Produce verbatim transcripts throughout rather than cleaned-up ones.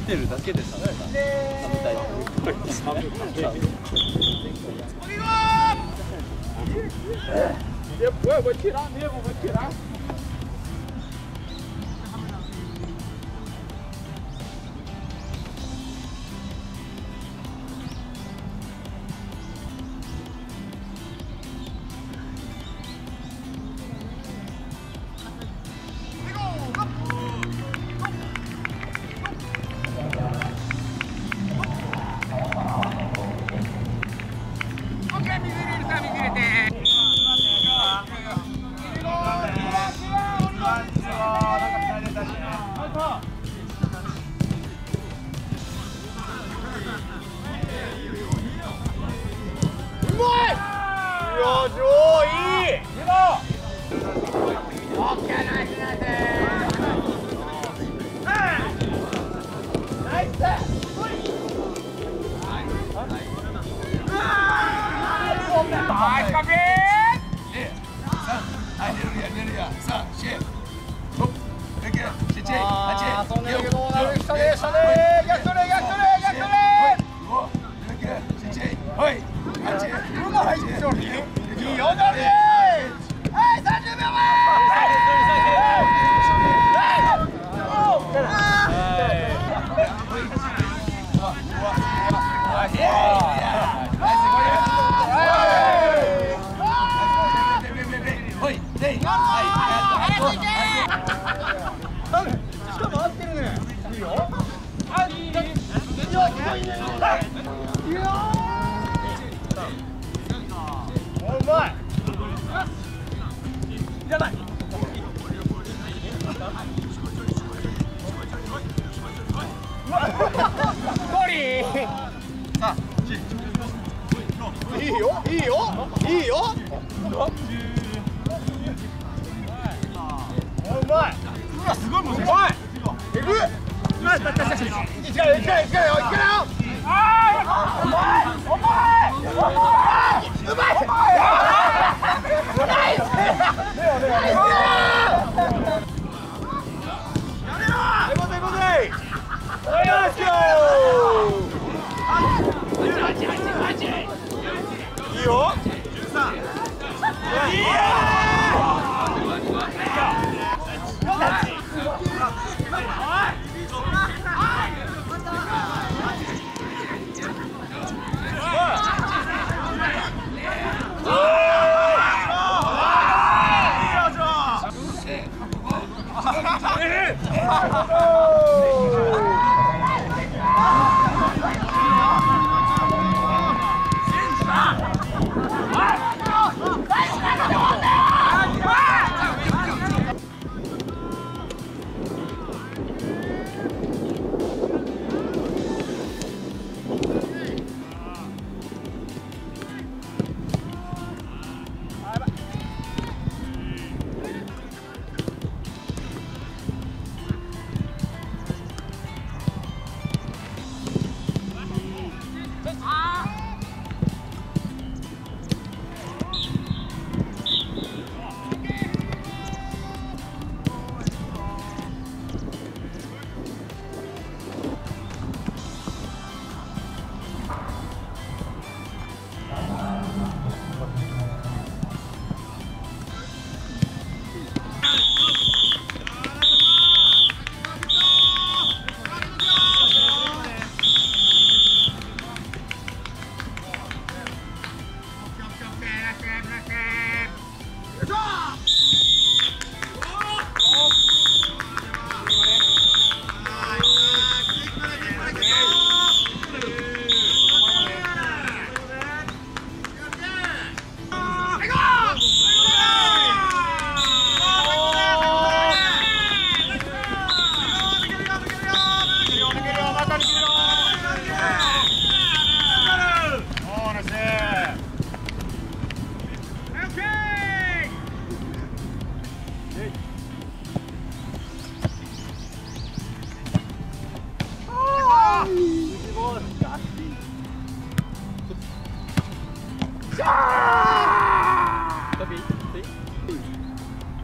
てるだけでさ、寒たい。 Dia buat buat tirar, dia buat tirar.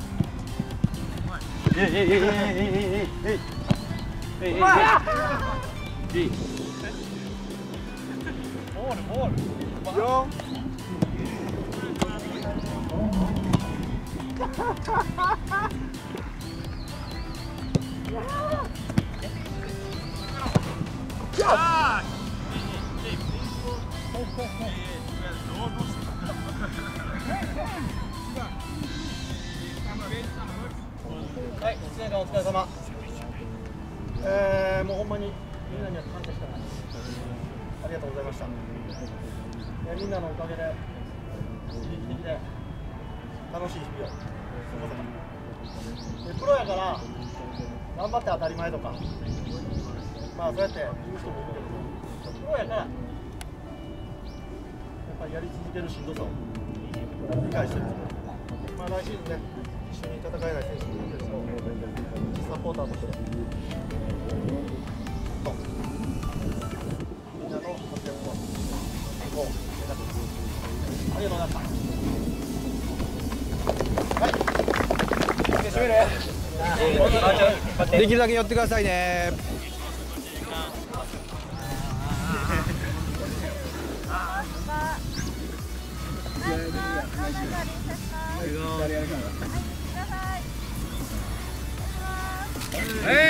Hey, hey, hey, hey, hey, hey, hey, hey, hey, hey. G。 ボールボール。 よん。はい、いちねんかんお疲れ様。えー、もうほんまにみんなには感謝しかない。ありがとうございました。えー、みんなのおかげで自力的で楽しい日々を過ごせた。でプロやから頑張って当たり前とか、まあそうやって言う人もいるけど、プロやからやっぱりやり続けるしんどさを理解してる。まあ来シーズンね、一緒に戦えない選手もいるけども、サポーターとしてとみんなの活躍をこう目指してます。ありがとうございました。はい。閉める。できるだけ寄ってくださいね。 はい。